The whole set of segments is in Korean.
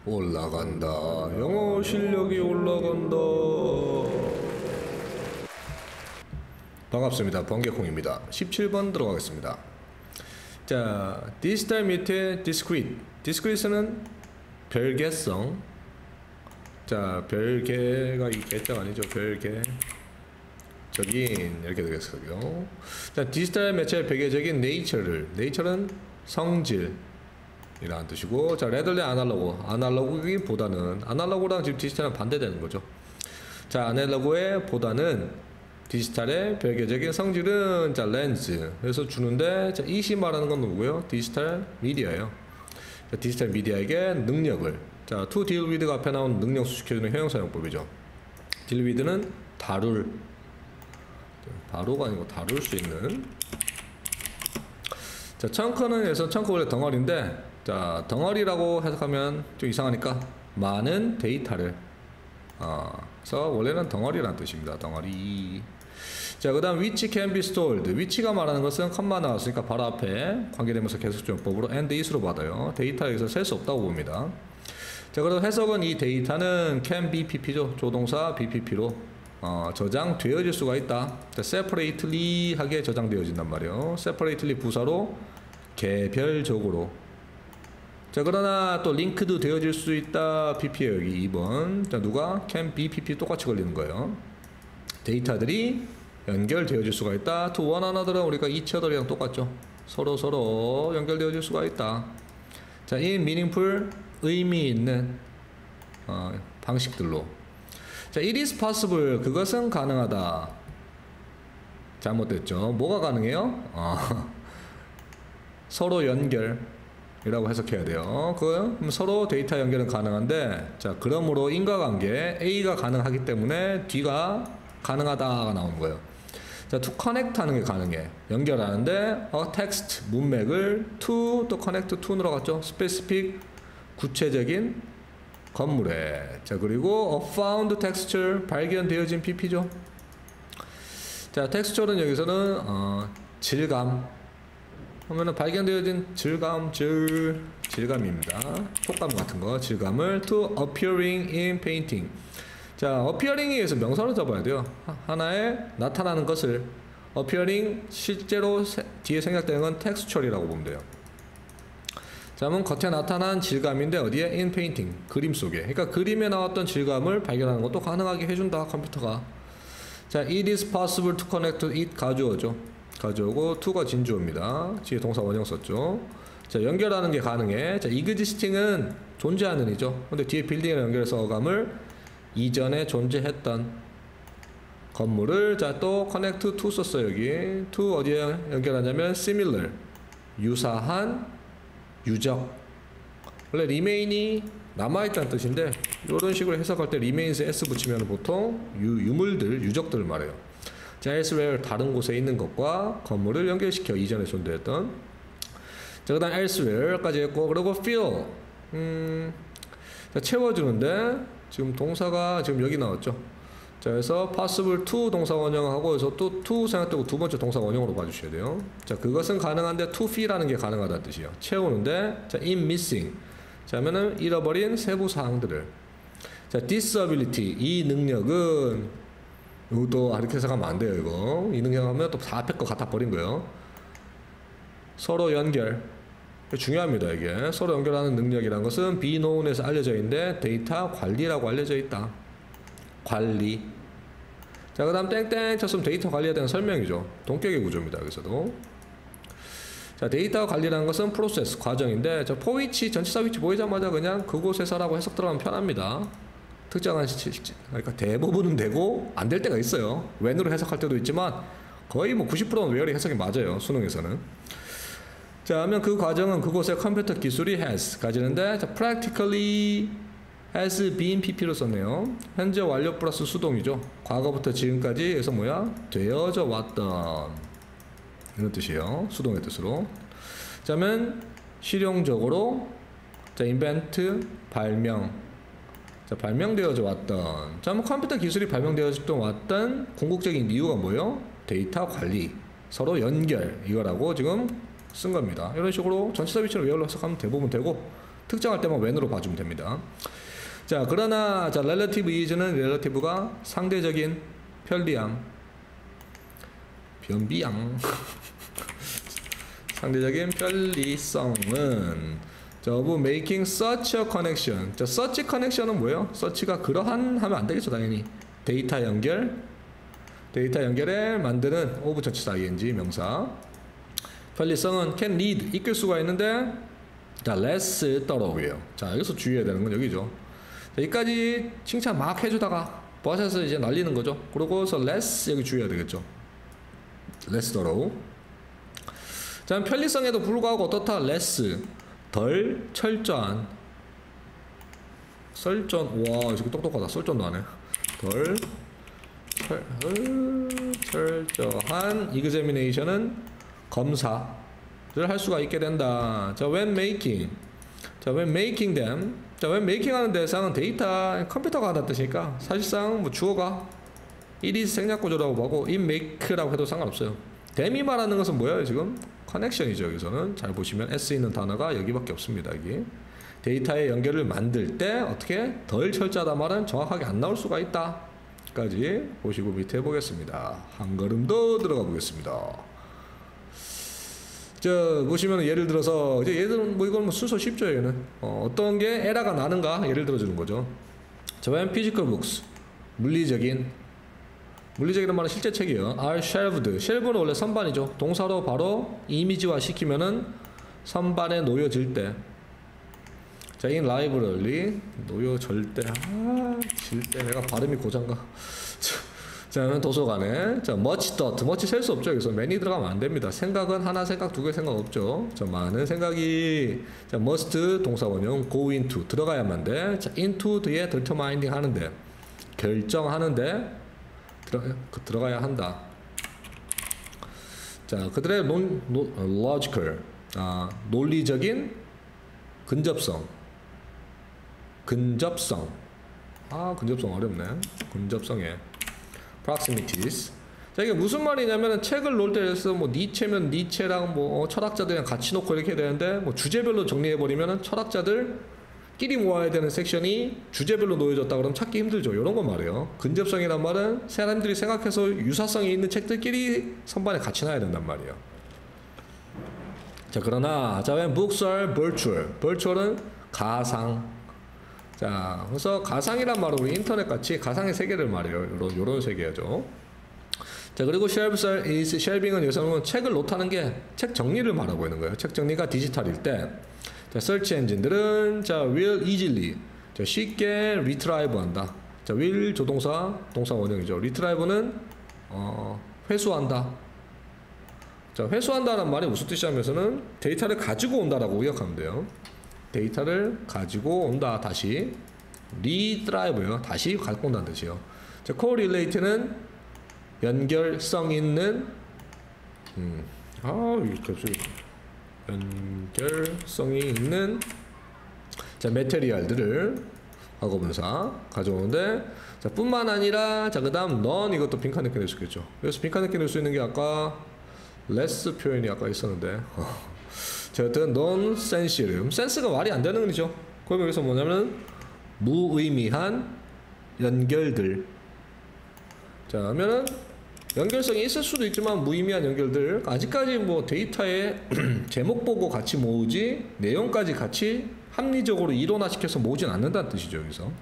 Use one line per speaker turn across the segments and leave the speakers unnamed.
올라간다. 영어 실력이 올라간다. 반갑습니다. 번개콩입니다. 17번 들어가겠습니다. 자, 디지털 밑에 discrete. discrete는 별개성. 자, 별개가 이 개자가 아니죠. 별개. 적인 이렇게 되겠어요. 자, 디지털 매체의 별개적인 nature는 성질 이라는 뜻이고, 자, 레들리 아날로그기보다는 아날로그랑 지금 디지털은 반대되는 거죠. 자, 아날로그의 보다는 디지털의 별개적인 성질은 자 렌즈 그래서 주는데, 자, 이시 말하는 건 누구고요? 디지털 미디어예요. 자, 디지털 미디어에게 능력을, 자, to deal with가 앞에 나온 능력 수식해주는 형용사용법이죠. deal with는 다룰, 바로가 아니고 다룰 수 있는. 자, 청크는 해서 청크 원래 덩어리인데, 자, 덩어리라고 해석하면 좀 이상하니까 많은 데이터를 그래서 원래는 덩어리라는 뜻입니다. 덩어리. 자, 그 다음 which can be stored. which가 말하는 것은 컴마 나왔으니까 바로 앞에 관계대명사 계속적용법으로 and is로 받아요. 데이터에서 셀 수 없다고 봅니다. 자, 그래서 해석은 이 데이터는 can be pp죠. 조동사 bpp로 저장되어질 수가 있다. 자, separately 하게 저장되어진단 말이에요. separately 부사로 개별적으로. 자, 그러나 또 링크도 되어질 수 있다. pp예요. 여기 2번. 자, 누가? can be pp 똑같이 걸리는 거예요. 데이터들이 연결되어질 수가 있다. to one another은 우리가 each other이랑 똑같죠. 서로 연결되어질 수가 있다. 자, in meaningful 의미 있는 방식들로. 자, it is possible 그것은 가능하다. 잘못됐죠. 뭐가 가능해요? 서로 연결이라고 해석해야 돼요. 서로 데이터 연결은 가능한데, 자, 그러므로 인과관계 A가 가능하기 때문에 D가 가능하다가 나오는 거예요. 자, to connect 하는 게 가능해. 연결하는데 text 문맥을 to 또 connect to 들어갔죠. specific 구체적인 건물에. 자, 그리고 found texture 발견되어진 pp죠. 자, texture는 여기서는 질감 하면은 발견되어진 질감입니다. 촉감 같은 거, 질감을 to appearing in painting. 자, appearing에 의해서 명사로 잡아야 돼요. 하나의 나타나는 것을. appearing 실제로 뒤에 생략되는 건 texture이라고 보면 돼요. 자, 그러면 겉에 나타난 질감인데 어디에? in painting, 그림 속에. 그러니까 그림에 나왔던 질감을 발견하는 것도 가능하게 해준다, 컴퓨터가. 자, it is possible to connect it 가주어죠. 가져오고 to가 진주어입니다. 뒤에 동사 원형 썼죠. 자, 연결하는 게 가능해. 자, existing은 존재하는 이죠. 근데 뒤에 빌딩이랑 연결해서 어감을 이전에 존재했던 건물을. 자, 또 connect to 썼어요. 여기 to 어디에 연결하냐면 similar 유사한, 유적. 원래 remain이 남아있다는 뜻인데 이런 식으로 해석할 때 remains s 붙이면 보통 유물들, 유적들을 말해요. 자, elsewhere 다른 곳에 있는 것과 건물을 연결시켜 이전에 존재했던. 자, 그 다음 elsewhere까지 했고, 그리고 fill 자, 채워주는데 지금 동사가 지금 여기 나왔죠. 자, 그래서 possible to 동사 원형하고 그래서 또 to 생각되고 두 번째 동사 원형으로 봐주셔야 돼요. 자, 그것은 가능한데 to fill라는 게 가능하다는 뜻이에요. 채우는데. 자, in missing. 자, 하면은 잃어버린 세부 사항들을. 자, disability 이 능력은 이것도 이렇게 해석하면 안 돼요. 이거 이 능력하면 또 다 앞에 거 갖다 버린 거예요. 서로 연결 중요합니다. 이게 서로 연결하는 능력이라는 것은 be known에서 알려져 있는데 데이터 관리라고 알려져 있다. 관리. 자, 그 다음 땡땡 쳤으면 데이터 관리에 대한 설명이죠. 동격의 구조입니다. 여기서도. 자, 데이터 관리라는 것은 프로세스 과정인데, 저 포위치 전치사 위치 보이자마자 그냥 그곳에서라고 해석 들어가면 편합니다. 특정한 그러니까 대부분은 되고 안 될 때가 있어요. when으로 해석할 때도 있지만 거의 뭐 90%는 where의 해석이 맞아요. 수능에서는. 자, 하면 그 과정은 그곳의 컴퓨터 기술이 has 가지는데, 자, practically has been pp로 썼네요. 현재 완료 플러스 수동이죠. 과거부터 지금까지 해서 뭐야? 되어져 왔던 이런 뜻이에요. 수동의 뜻으로. 자, 하면 실용적으로 자, invent 발명. 자, 발명되어져 왔던. 자, 뭐 컴퓨터 기술이 발명되어져 왔던 궁극적인 이유가 뭐예요? 데이터 관리, 서로 연결 이거라고 지금 쓴 겁니다. 이런 식으로 전치사 위치를 외열로 해석하면 대부분 되고, 특정할 때만 when으로 봐주면 됩니다. 자, 그러나 자, relative is는 relative가 상대적인 편리함, 변비양 상대적인 편리성은 자, of making such a connection. 자, such connection은 뭐예요? such가 그러한 하면 안 되겠죠, 당연히. 데이터 연결에 만드는 of 전치사 ing 명사. 편리성은 can lead 이끌 수가 있는데 자, less thorough예요. 자, 여기서 주의해야 되는 건 여기죠. 자, 여기까지 칭찬 막 해주다가 버섯을 이제 날리는 거죠. 그러고서 less 여기 주의해야 되겠죠. less thorough. 자, 편리성에도 불구하고 어떻다? less 덜 철저한. 썰전. 와, 이거 똑똑하다. 썰전도 안 해. 덜 철저한 examination은 검사를 할 수가 있게 된다. 자, when making. 자, when making them. 자, when making 하는 대상은 데이터, 컴퓨터가 한다는 뜻이니까 사실상 뭐 주어가 it is 생략구조라고 하고 it make라고 해도 상관없어요. them이 말하는 것은 뭐예요, 지금? 커넥션이죠. 여기서는 잘 보시면 S 있는 단어가 여기밖에 없습니다. 여기 데이터의 연결을 만들 때 어떻게 덜 철저하다 말은 정확하게 안 나올 수가 있다 까지 보시고 밑에 보겠습니다. 한 걸음 더 들어가 보겠습니다. 저 보시면 예를 들어서 이제 얘들은 뭐 이건 뭐 순서 쉽죠. 얘는 어떤 게 에러가 나는가 예를 들어 주는 거죠. 자, when physical books 물리적이란 말은 실제 책이에요. are shelved. shelve는 원래 선반이죠. 동사로 바로 이미지화 시키면은 선반에 놓여질 때. 자, in library 놓여질 때. 질 때 내가 발음이 고장가. 자, 도서관에. 자, much thought. much 셀 수 없죠. 여기서 many 들어가면 안 됩니다. 생각은 하나 생각 두 개 생각 없죠. 자, 많은 생각이. 자, must 동사 원형 go into 들어가야만 돼. 자, into 뒤에 determining 하는데 결정하는데 들어가야 한다. 자, 그들의 logical 논리적인 근접성. 근접성 어렵네. 근접성에 proximities. 자, 이게 무슨 말이냐면은 책을 놓을 때에서 뭐 니체면 니체랑 뭐 철학자들이랑 같이 놓고 이렇게 해야 되는데 뭐 주제별로 정리해 버리면은 철학자들끼리 모아야 되는 섹션이 주제별로 놓여졌다 그러면 찾기 힘들죠. 이런 건 말이에요. 근접성이란 말은 사람들이 생각해서 유사성이 있는 책들끼리 선반에 같이 놔야 된단 말이에요. 자, 그러나 자, when books are virtual은 가상. 자, 그래서 가상이란 말은 우리 인터넷 같이 가상의 세계를 말해요. 요런 세계죠. 자, 그리고 shelving은 여기서는 책을 놓다는 게 책 정리를 말하고 있는 거예요. 책 정리가 디지털일 때. 자, search engine들은 자, will easily. 자, 쉽게 retrieve 한다. 자, will 조동사, 동사 원형이죠. retrieve는 회수한다. 자, 회수한다는 말이 무슨 뜻이냐면서는 데이터를 가지고 온다라고 의역하면 돼요. 데이터를 가지고 온다. 다시 retrieve요. 다시 갖고 온다는 뜻이에요. 자, correlate는 연결성 있는 연결성이 있는 자, 메테리얼들을 과거분사 가져오는데 자, 뿐만 아니라 자, 그다음 넌 이것도 빈칸 넣게 될 수 있겠죠. 그래서 빈칸 넣게 될 수 있는 게 아까 less 표현이 아까 있었는데 자, 어떤 non-sensitive. 센스가 말이 안 되는 거죠. 그럼 여기서 뭐냐면 무의미한 연결들. 자, 그러면은 연결성이 있을 수도 있지만 무의미한 연결들. 아직까지 뭐 데이터에 제목 보고 같이 모으지 내용까지 같이 합리적으로 이론화시켜서 모으진 않는다는 뜻이죠. 여기서.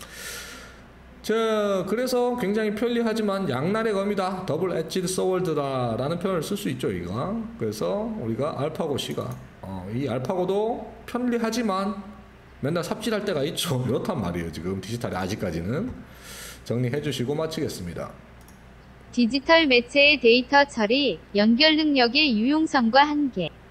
자, 그래서 굉장히 편리하지만 양날의 검이다. 더블 엣지드 소월드다 라는 표현을 쓸 수 있죠. 이거. 그래서 우리가 알파고 C가 이 알파고도 편리하지만 맨날 삽질할 때가 있죠. 이렇단 말이에요. 지금 디지털이 아직까지는. 정리해 주시고 마치겠습니다.
디지털 매체의 데이터 처리, 연결 능력의 유용성과 한계.